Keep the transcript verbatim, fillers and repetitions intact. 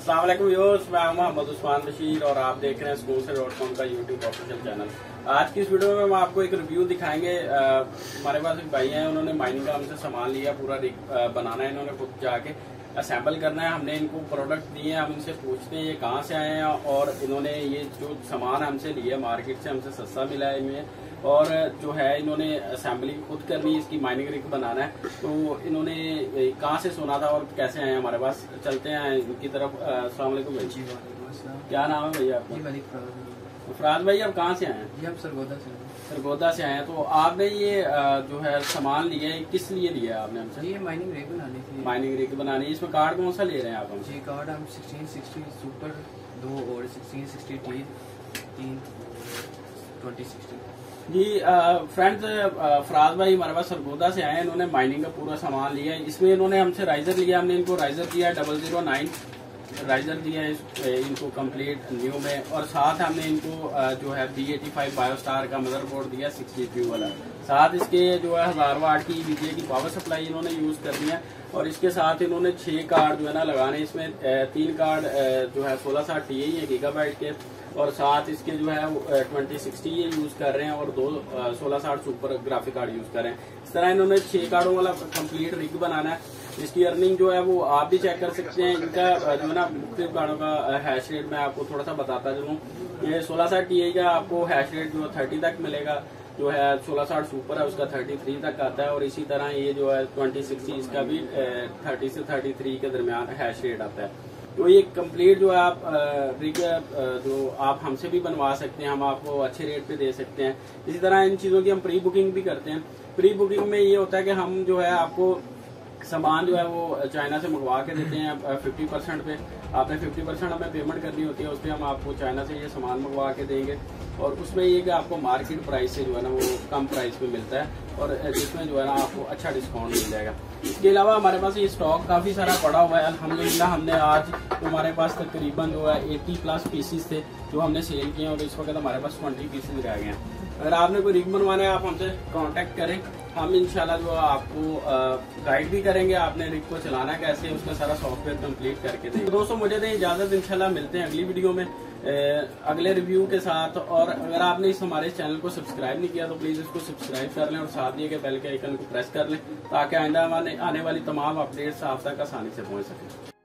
अस्सलाम वालेकुम व्यूअर्स, मैं हूं मोहम्मद उस्मान बशीर और आप देख रहे हैं स्कूल से डॉट कॉम का यूट्यूब ऑफिशियल चैनल। आज की इस वीडियो में हम आपको एक रिव्यू दिखाएंगे। आ, हमारे पास एक भाई हैं, उन्होंने माइनिंग का हमसे सामान लिया, पूरा रिग बनाना है इन्होंने खुद जाके असेंबल करना है। हमने इनको प्रोडक्ट दिए हैं, हम इनसे पूछते हैं ये कहाँ से आए हैं और इन्होंने ये जो सामान हमसे लिया मार्केट से हमसे सस्ता मिला है इन्हें, और जो है इन्होंने असेंबली खुद करनी है, इसकी माइनिंग रिग बनाना है। तो इन्होंने कहाँ से सुना था और कैसे आए हमारे पास, चलते हैं इनकी तरफ। अस्सलाम वालेकुम भाई जी। क्या नाम है भैया आपका? फराज भाई, आप कहाँ से आए हैं? हम सरगोदा से सरगोदा से आए हैं। तो आपने ये जो है सामान लिया है, किस लिए लिया है आपने हमसे? ये माइनिंग रिग बनानी थी। माइनिंग रिग बनानी है। इसमें कार्ड कौन सा ले रहे हैं आप हमसे? जी कार्ड हम सिक्सटीन सिक्सटी सुपर दो और सिक्सटीन सिक्सटी टी तीन ट्वेंटी सिक्सटी। जी फ्रेंड्स, फराज भाई हमारे पास सरगोदा से आए हैं, इन्होंने माइनिंग का पूरा सामान लिया है। इसमें इन्होंने हमसे राइजर लिया, हमने इनको राइजर दिया डबल जीरो नाइन राइजर दिया है इनको कंप्लीट न्यू में, और साथ हमने इनको जो है बी एटी फाइव बायोस्टार का मदरबोर्ड दिया सिक्स जी पी वाला। साथ इसके जो है हजार वाट की बिजली की पावर सप्लाई इन्होंने यूज करनी है, और इसके साथ इन्होंने छह कार्ड जो है ना लगाने। इसमें तीन कार्ड जो है सोलह साठ टी है गीगाबाइट के, और साथ इसके जो है ट्वेंटी सिक्सटी ये यूज कर रहे हैं, और दो सोलह साठ सुपर ग्राफिक कार्ड यूज कर रहे हैं। इस तरह इन्होंने छह कार्डों वाला कंप्लीट रिग बनाना है। इसकी अर्निंग जो है वो आप भी चेक कर सकते हैं। इनका जो है ना मुख्तलिफ कार्डों का हैश रेट मैं आपको थोड़ा सा बताता चलूँ। ये सोलह साठ टी का आपको हैश रेट जो थर्टी तक मिलेगा, जो है सोलह साठ सुपर है उसका थर्टी थ्री तक आता है, और इसी तरह ये जो है ट्वेंटी सिक्सटी इसका भी थर्टी से थर्टी थ्री के दरमियान हैश रेट आता है। तो ये कंप्लीट जो है आप रिग जो आप हमसे भी बनवा सकते हैं, हम आपको अच्छे रेट पे दे सकते हैं। इसी तरह इन चीजों की हम प्री बुकिंग भी करते हैं। प्री बुकिंग में ये होता है कि हम जो है आपको सामान जो है वो चाइना से मंगवा के देते हैं फिफ्टी परसेंट पे। आपने फिफ्टी परसेंट हमें पेमेंट करनी होती है, उस पर हम आपको चाइना से ये सामान मंगवा के देंगे, और उसमें ये कि आपको मार्केट प्राइस से जो है ना वो कम प्राइस पे मिलता है, और जिसमें जो है ना आपको अच्छा डिस्काउंट मिल जाएगा। इसके अलावा हमारे पास ये स्टॉक काफी सारा पड़ा हुआ है अल्हम्दुलिल्लाह। हमने आज तो हमारे पास तकरीबन जो है एटी प्लस पीसीस थे जो हमने सेल किए, और इस वक्त हमारे पास ट्वेंटी पीसीस रह गए हैं। अगर आपने कोई रिग बनवाना है आप हमसे कांटेक्ट करें, हम इंशाल्लाह जो आपको गाइड भी करेंगे आपने रिग को चलाना कैसे, उसका सारा सॉफ्टवेयर कंप्लीट करके देंगे। तो दोस्तों मुझे दें इजाजत, इंशाल्लाह मिलते हैं अगली वीडियो में अगले रिव्यू के साथ। और अगर आपने इस हमारे चैनल को सब्सक्राइब नहीं किया तो प्लीज इसको सब्सक्राइब कर लें, और साथ दिए गए बेल के आइकन को प्रेस कर लें ताकि आइंदा आने वाली तमाम अपडेट्स आप तक आसानी से पहुंच सके।